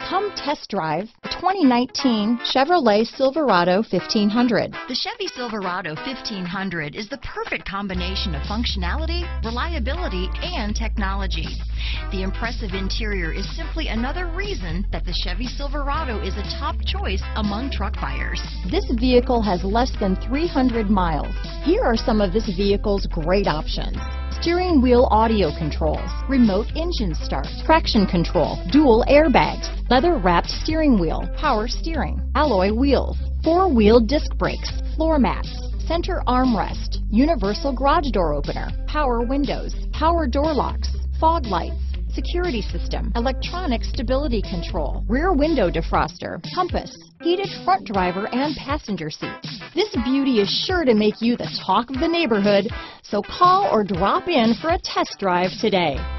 Come test drive the 2019 Chevrolet Silverado 1500. The Chevy Silverado 1500 is the perfect combination of functionality, reliability, and technology. The impressive interior is simply another reason that the Chevy Silverado is a top choice among truck buyers. This vehicle has less than 300 miles. Here are some of this vehicle's great options: steering wheel audio controls, remote engine start, traction control, dual airbags, leather-wrapped steering wheel, power steering, alloy wheels, four-wheel disc brakes, floor mats, center armrest, universal garage door opener, power windows, power door locks, fog lights, security system, electronic stability control, rear window defroster, compass, heated front driver and passenger seats. This beauty is sure to make you the talk of the neighborhood, so call or drop in for a test drive today.